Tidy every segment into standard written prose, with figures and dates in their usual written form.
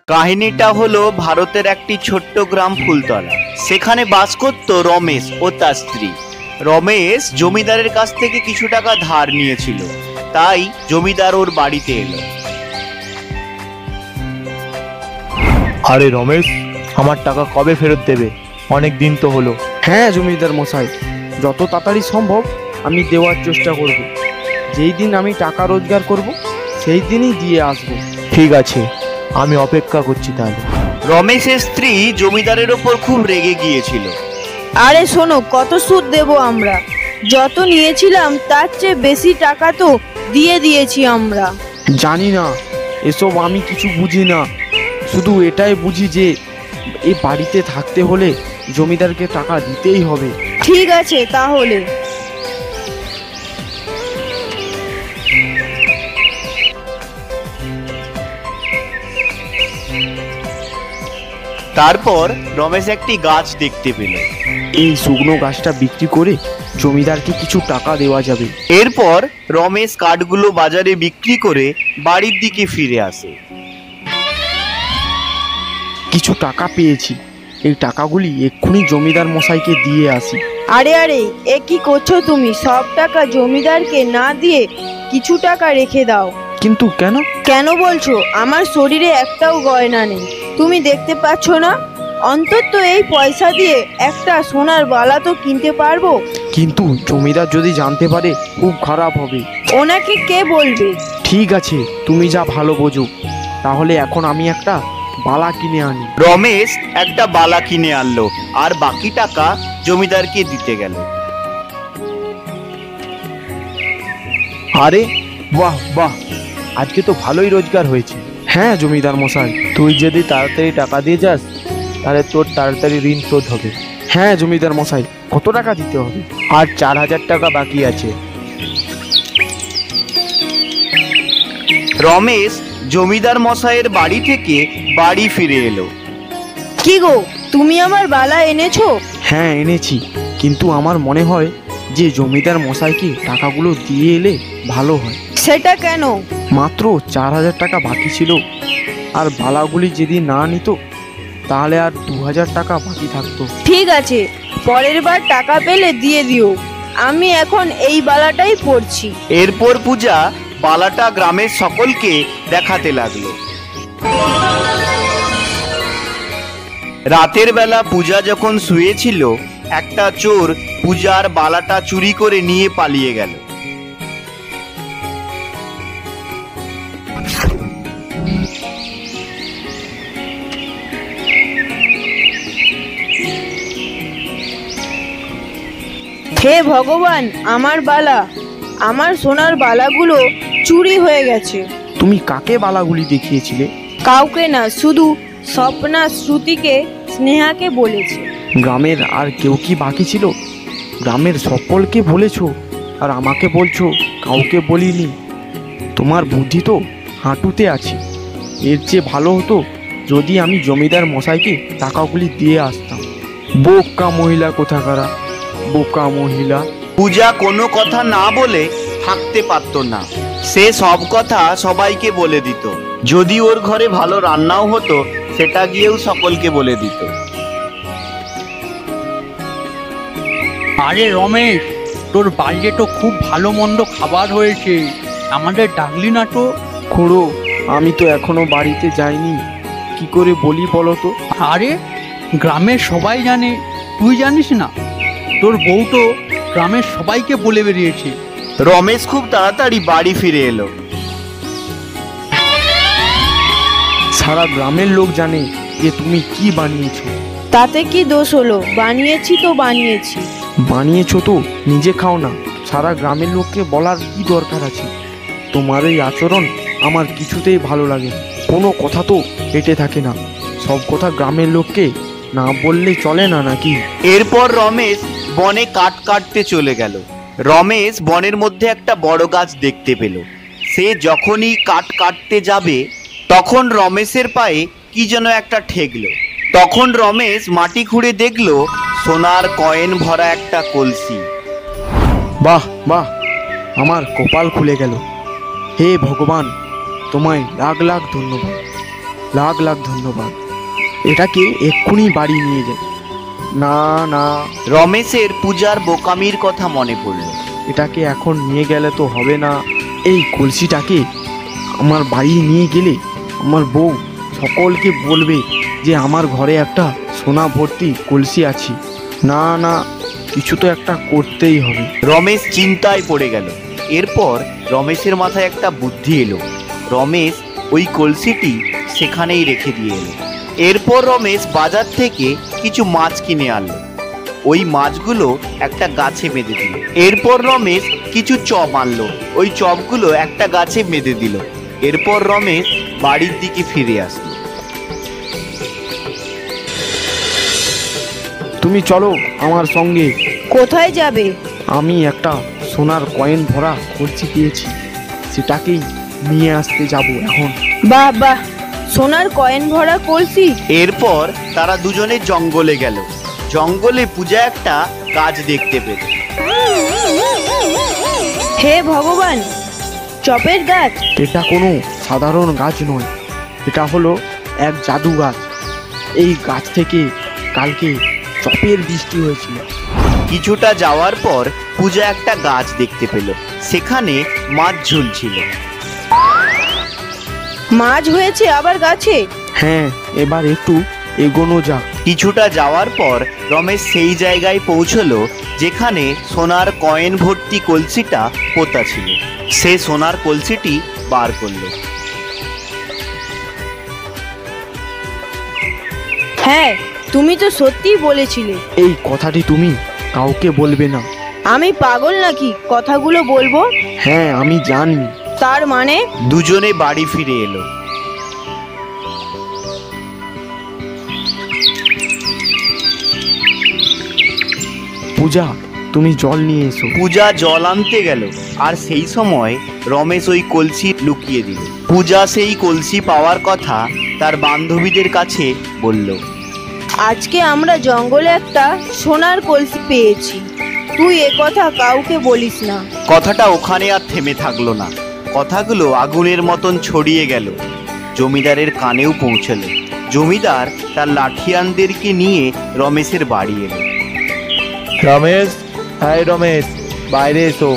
কাহিনীটা হলো ভারতের একটি ছোট্ট গ্রাম ফুলতলা। সেখানে বাস করত রমেশ ও তার স্ত্রী। রমেশ জমিদারের কাছ থেকে কিছু টাকা ধার নিয়েছিল, তাই জমিদার ওর বাড়িতে এলো। আরে রমেশ, আমার টাকা কবে ফেরত দেবে? অনেক দিন তো হলো। হ্যাঁ জমিদার মশাই, যত তাড়াতাড়ি সম্ভব আমি দেওয়ার চেষ্টা করব। যেই দিন আমি টাকা রোজগার করব সেই দিনই দিয়ে আসবো। ঠিক আছে, আমি অপেক্ষা করছি তাহলে। রমেশের স্ত্রী জমিদারের ওপর খুব রেগে গিয়েছিল। আরে শোনো, কত সুদ দেব আমরা? যত নিয়েছিলাম তার চেয়ে বেশি টাকা তো দিয়ে দিয়েছি আমরা। জানি না, এসব আমি কিছু বুঝি না। শুধু এটাই বুঝি যে এই বাড়িতে থাকতে হলে জমিদারকে টাকা দিতেই হবে। ঠিক আছে তাহলে। তারপর রমেশ একটি গাছ দেখতে পেল। এই শুকনো গাছটা বিক্রি করে জমিদারকে কিছু টাকা দেওয়া যাবে। এরপর রমেশ কাঠগুলো বাজারে বিক্রি করে বাড়ির দিকে ফিরে আসে। কিছু টাকা পেয়েছি, এই টাকাগুলি এক্ষুনি জমিদার মশাইকে দিয়ে আসি। আরে আরে, এ কি করছো তুমি? সব টাকা জমিদারকে না দিয়ে কিছু টাকা রেখে দাও। কিন্তু কেন? কেন বলছো? আমার শরীরে একটাও গয়না নেই, তুমি দেখতে পাচ্ছ না? অন্তত এই পয়সা দিয়ে একটা সোনার বালা তো কিনতে পারবো। কিন্তু জমিদার যদি জানতে পারে খুব খারাপ হবে। ওনাকে কে বলবে? ঠিক আছে, তুমি যা ভালো বোঝো। তাহলে এখন আমি একটা বালা কিনে আনি। রমেশ একটা বালা কিনে আনলো আর বাকি টাকা জমিদারকে দিতে গেল। আরে বাহ বাহ, আজকে তো ভালোই রোজগার হয়েছে। হ্যাঁ জমিদার মশাই। তুই যদি তাড়াতাড়ি টাকা দিয়ে যাস তাহলে তোর তাড়াতাড়ি ঋণ শোধ হবে। হ্যাঁ জমিদার মশাই, কত টাকা দিতে হবে? আর 4000 টাকা বাকি আছে। রমেশ জমিদার মশাইয়ের বাড়ি থেকে বাড়ি ফিরে এলো। কি গো, তুমি আমার বালা এনেছো? হ্যাঁ এনেছি, কিন্তু আমার মনে হয় যে জমিদার মশাইকে টাকাগুলো দিয়ে এলে ভালো হয়। সেটা কেন? মাত্র 4000 টাকা বাকি ছিল, আর বালাগুলি যদি না নিত তাহলে আর 2000 টাকা বাকি থাকতো। ঠিক আছে, পরের বার টাকা পেলে দিয়ে দিও। আমি এখন এই বালাটাই পরছি। এরপর পূজা বালাটা গ্রামের সকলকে দেখাতে লাগলো। রাতের বেলা পূজা যখন শুয়েছিল, একটা চোর পূজার বালাটা চুরি করে নিয়ে পালিয়ে গেল। হে ভগবান, আমার বালা, আমার সোনার বালাগুলো চুরি হয়ে গেছে। তুমি কাকে বালাগুলি দেখিয়েছিলে? কাউকে না, শুধু স্বপ্না, শ্রুতিকে, স্নেহাকে বলেছে। গ্রামের আর কেউ কি বাকি ছিল? গ্রামের সকলকে বলেছো আর আমাকে বলছো কাউকে বলিনি। তোমার বুদ্ধি তো হাঁটুতে আছে। এর চেয়ে ভালো হতো যদি আমি জমিদার মশাইকে টাকাগুলি দিয়ে আসতাম। বোকা মহিলা কোথাকারা, বোকা মহিলা। পূজা কোনো কথা না বলে থাকতে পারত না। সে সব কথা সবাইকে বলে দিত। যদি ওর ঘরে ভালো রান্নাও হতো, সেটা গিয়েও সকলকে বলে দিত। আরে রমেশ, তোর বাড়িতে তো খুব ভালো মন্দ খাবার হয়েছে, আমাদের ডাকলি না তো? খুড়ো, আমি তো এখনো বাড়িতে যাইনি, কি করে বলি বলো তো? আরে গ্রামের সবাই জানে, তুই জানিস না? তোর বউ তো গ্রামের সবাইকে বলে বেরিয়েছে। রমেশ খুব তাড়াতাড়ি বাড়ি ফিরে এলো। সারা গ্রামের লোক জানে যে তুমি কি বানিয়েছো। তাতে কি দোষ হলো? বানিয়েছি তো বানিয়েছি। বানিয়েছো তো নিজে খাও না, সারা গ্রামের লোককে বলার কি দরকার আছে? তোমার এই আচরণ আমার কিছুতেই ভালো লাগে। কোনো কথা তো পেটে থাকে না, সব কথা গ্রামের লোককে না বললে চলে না নাকি? এরপর রমেশ বনে কাঠ কাটতে চলে গেল। রমেশ বনের মধ্যে একটা বড় গাছ দেখতে পেল। সে যখনই কাঠ কাটতে যাবে, তখন রমেশের পায়ে কি যেন একটা ঠেকলো। তখন রমেশ মাটি খুঁড়ে দেখলো সোনার কয়েন ভরা একটা কলসি। বাহ বাহ, আমার কপাল খুলে গেল। হে ভগবান, তোমায় লাখ লাখ ধন্যবাদ। লাখ লাখ ধন্যবাদ। এটাকে এক্ষুনি বাড়ি নিয়ে যাই। না না, রমেশের পূজার বোকামির কথা মনে পড়ল। এটাকে এখন নিয়ে গেলে তো হবে না। এই কলসিটাকে আমার বাড়ি নিয়ে গেলে আমার বউ সকলকে বলবে যে আমার ঘরে একটা সোনা ভর্তি কলসি আছে। না না, কিছু তো একটা করতেই হবে। রমেশ চিন্তায় পড়ে গেল। এরপর রমেশের মাথায় একটা বুদ্ধি এলো। রমেশ ওই কলসিটি সেখানেই রেখে দিয়ে এলো। এরপর রমেশ বাজার থেকে কিছু মাছ কিনে আনলো। ওই মাছগুলো একটা গাছে বেঁধে দিল। এরপর রমেশ কিছু চপ আনলো। ওই চপগুলো একটা গাছে বেঁধে দিল। এরপর রমেশ বাড়ির দিকে ফিরে আসলো। তুমি চলো আমার সঙ্গে। কোথায় যাবে? আমি একটা সোনার কয়েন ভরা কলসি পেয়েছি, সেটাকেই নিয়ে আসতে যাব এখন। বাহ বাহ, সোনার কয়েন ভরা কলসি। এরপর তারা দুজনে জঙ্গলে গেল। জঙ্গলে পূজা একটা গাছ দেখতে পেল। হে ভগবান, চপের গাছ! এটা কোনো সাধারণ গাছ নয়, এটা হলো এক জাদু গাছ। এই গাছ থেকে কালকে চপের বৃষ্টি হয়েছিল। কিছুটা যাওয়ার পর পূজা একটা গাছ দেখতে পেল। সেখানে মাছ ঝুলছিল। মাছ হয়েছে আবার গাছে? হ্যাঁ, এবার একটু এগোনো যাক। কিছুটা যাওয়ার পর রমেশ সেই জায়গায় পৌঁছলো যেখানে সোনার কয়েন ভর্তি কলসিটা পোতা ছিল। সে সোনার কলসিটি বার করলো। হ্যাঁ, তুমি তো সত্যিই বলেছিলে। এই কথাটি তুমি কাউকে বলবে না। আমি পাগল নাকি কথাগুলো বলবো? হ্যাঁ, আমি জানি। তার মানে? দুজনে বাড়ি ফিরে এলো। পূজা, তুমি জল নিয়ে এসো। পূজা জল আনতে গেল, আর সেই সময় রমেশ ওই কলসি লুকিয়ে দিল। পূজা সেই কলসি পাওয়ার কথা তার বান্ধবীদের কাছে বলল। আজকে আমরা জঙ্গলে একটা সোনার কলসি পেয়েছি, তুই এ কথা কাউকে বলিস না। কথাটা ওখানে আর থেমে থাকলো না। কথাগুলো আগুনের মতন ছড়িয়ে গেল। জমিদারের কানেও পৌঁছলো। জমিদার তার লাঠিয়ানদেরকে নিয়ে রমেশের বাড়ি এলো। রমেশ, হাই রমেশ, বাইরে এসো।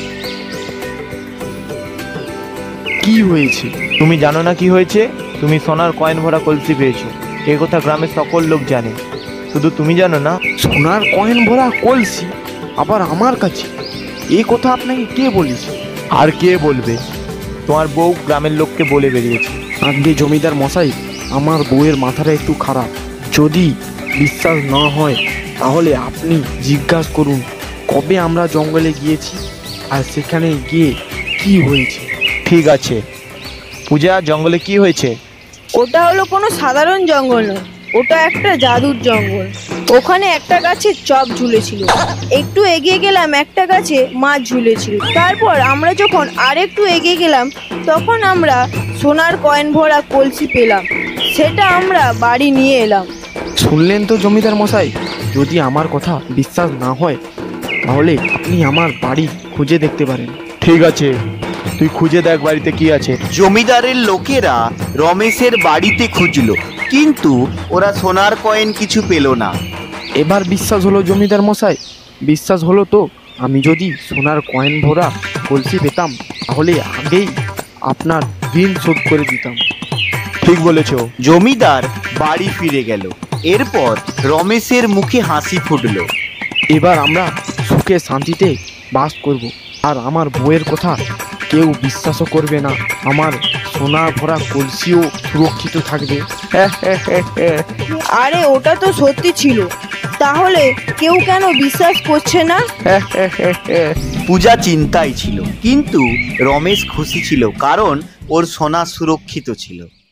কি হয়েছে? তুমি জানো না কি হয়েছে? তুমি সোনার কয়েন ভরা কলসি পেয়েছো। এ কথা গ্রামের সকল লোক জানে, শুধু তুমি জানো না। সোনার কয়েন ভরা কলসি আবার আমার কাছে? এই কথা আপনাকে কে বলেছে? আর কে বলবে? তোমার বউ গ্রামের লোককে বলে বেরিয়েছে। আগে জমিদার মশাই, আমার বউয়ের মাথাটা একটু খারাপ। যদি বিশ্বাস না হয় তাহলে আপনি জিজ্ঞাসা করুন কবে আমরা জঙ্গলে গিয়েছি আর সেখানে গিয়ে কি হয়েছে। ঠিক আছে। পূজা, জঙ্গলে কি হয়েছে? ওটা হলো কোনো সাধারণ জঙ্গল নয়, ওটা একটা জাদুর জঙ্গল। ওখানে একটা গাছে চপ ঝুলেছিল। একটু এগিয়ে গেলাম, একটা গাছে মাছ ঝুলেছিল। তারপর আমরা যখন আরেকটু এগিয়ে গেলাম তখন আমরা সোনার কয়েন ভরা কলসি পেলাম। সেটা আমরা বাড়ি নিয়ে এলাম। শুনলেন তো জমিদার মশাই, যদি আমার কথা বিশ্বাস না হয় তাহলে আপনি আমার বাড়ি খুঁজে দেখতে পারেন। ঠিক আছে, তুই খুঁজে দেখ বাড়িতে কি আছে। জমিদারের লোকেরা রমেশের বাড়িতে খুঁজলো, কিন্তু ওরা সোনার কয়েন কিছু পেল না। এবার বিশ্বাস হলো জমিদার মশাই? বিশ্বাস হলো তো? আমি যদি সোনার কয়েন ভরা কলসি পেতাম তাহলে আগেই আপনার ঋণ শোধ করে দিতাম। ঠিক বলেছো। জমিদার বাড়ি ফিরে গেল। এরপর রমেশের মুখে হাসি ফুটলো। এবার আমরা সুখে শান্তিতে বাস করব, আর আমার বউয়ের কথা কেউ বিশ্বাসও করবে না। আমার সোনা ভরা কলসিও সুরক্ষিত থাকবে। আরে ওটা তো সত্যি ছিল, তাহলে কেউ কেন বিশ্বাস করছে না? পূজা চিন্তায় ছিল, কিন্তু রমেশ খুশি ছিল কারণ ওর সোনা সুরক্ষিত ছিল।